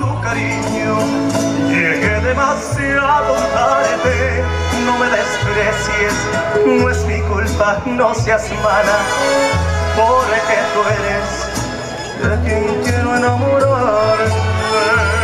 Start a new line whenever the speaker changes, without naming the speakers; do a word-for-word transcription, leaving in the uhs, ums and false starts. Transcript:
tu cariño. Llegué demasiado tarde, no me desprecies, no es mi culpa, no seas mala, porque tú eres de quien quiero enamorarme.